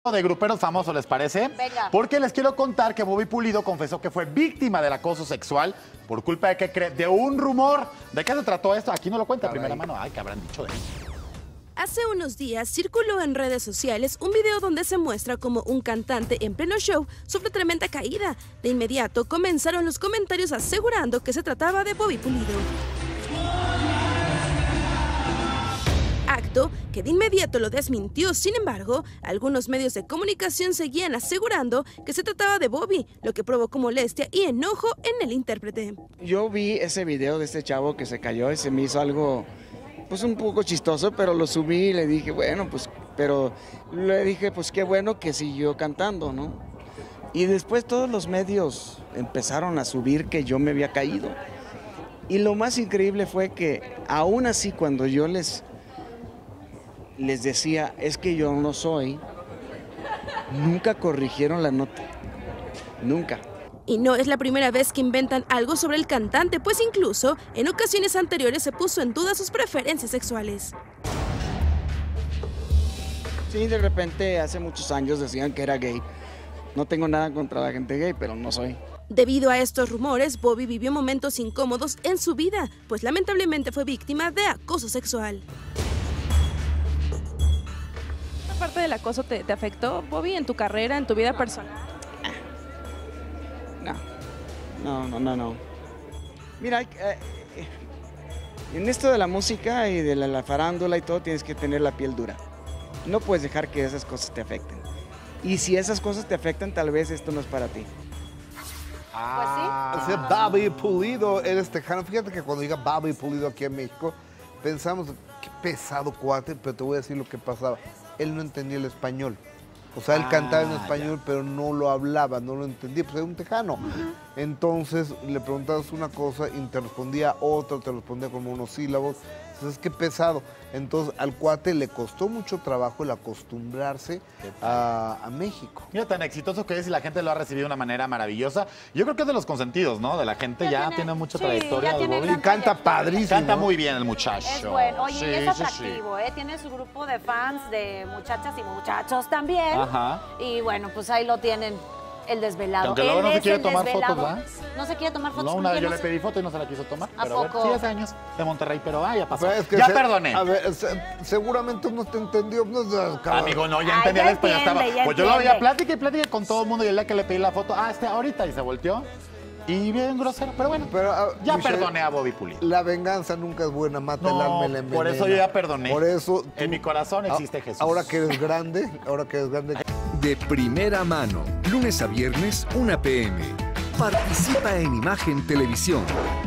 De gruperos famosos, ¿les parece? Venga. Porque les quiero contar que Bobby Pulido confesó que fue víctima del acoso sexual por culpa de que de un rumor. ¿De qué se trató esto? Aquí no lo cuenta de primera mano. Ay, ¿qué habrán dicho de él? Hace unos días circuló en redes sociales un video donde se muestra como un cantante en pleno show sufre tremenda caída. De inmediato comenzaron los comentarios asegurando que se trataba de Bobby Pulido. Acto que de inmediato lo desmintió. Sin embargo, algunos medios de comunicación seguían asegurando que se trataba de Bobby, lo que provocó molestia y enojo en el intérprete. Yo vi ese video de este chavo que se cayó y se me hizo algo, pues un poco chistoso, pero lo subí y le dije, bueno, pues, pero le dije, pues qué bueno que siguió cantando, ¿no? Y después todos los medios empezaron a subir que yo me había caído. Y lo más increíble fue que aún así cuando yo les decía, es que yo no soy, nunca corrigieron la nota, nunca. Y no es la primera vez que inventan algo sobre el cantante, pues incluso en ocasiones anteriores se puso en duda sus preferencias sexuales. Sí, de repente hace muchos años decían que era gay. No tengo nada contra la gente gay, pero no soy. Debido a estos rumores, Bobby vivió momentos incómodos en su vida, pues lamentablemente fue víctima de acoso sexual. ¿Parte del acoso te afectó, Bobby, en tu carrera, en tu vida personal? No. Mira, en esto de la música y de la farándula y todo, tienes que tener la piel dura. No puedes dejar que esas cosas te afecten. Y si esas cosas te afectan, tal vez esto no es para ti. Pues sí. Ese Bobby Pulido, eres tejano. Fíjate que cuando diga Bobby Pulido aquí en México, pensamos, qué pesado cuate, pero te voy a decir lo que pasaba. Él no entendía el español. O sea, él cantaba en español, pero no lo hablaba, no lo entendía, pues era un tejano. Entonces le preguntabas una cosa y te respondía otra, te respondía como unos sílabos. Entonces, qué pesado. Entonces, al cuate le costó mucho trabajo el acostumbrarse a México. Mira, tan exitoso que es y la gente lo ha recibido de una manera maravillosa. Yo creo que es de los consentidos, ¿no? De la gente ya tiene mucha trayectoria. ya tiene Bobby. gran Y canta padrísimo. Canta muy bien el muchacho. Es bueno. Oye, Sí, y es sí, atractivo, ¿eh? Tiene su grupo de fans, de muchachas y muchachos también. Ajá. Y bueno, pues ahí lo tienen, el desvelado. Aunque luego Él no se es quiere el tomar desvelado. fotos, ¿verdad? No se quiere tomar fotos. No, ¿con una vez quién? yo No le sé. pedí foto y no se la quiso tomar. ¿A Pero poco? sí, hace años de Monterrey, pero ya pasó. Pero es que Ya perdoné. A ver, seguramente no te entendió. No, Amigo, no, ya Ay, entendía ya después, ya estaba. entiende, ya Pues yo lo veía entiende. plática con todo el mundo y el día que le pedí la foto, ahorita, y se volteó. Y bien grosero, pero bueno, ya Michelle, perdoné a Bobby Pulido. La venganza nunca es buena, mata el alma y la envenena. por eso yo ya perdoné. Por eso En mi corazón existe Jesús. Ahora que eres grande, De primera mano, lunes a viernes, 1 p.m. Participa en Imagen Televisión.